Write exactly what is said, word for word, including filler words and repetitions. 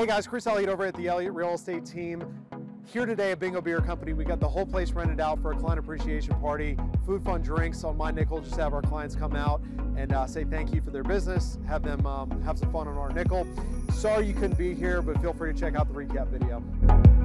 Hey guys, Chris Elliott over at the Elliott Real Estate Team. Here today at Bingo Beer Company, we got the whole place rented out for a client appreciation party. Food, fun, drinks on my nickel. Just have our clients come out and uh, say thank you for their business. Have them um, have some fun on our nickel. Sorry you couldn't be here, but feel free to check out the recap video.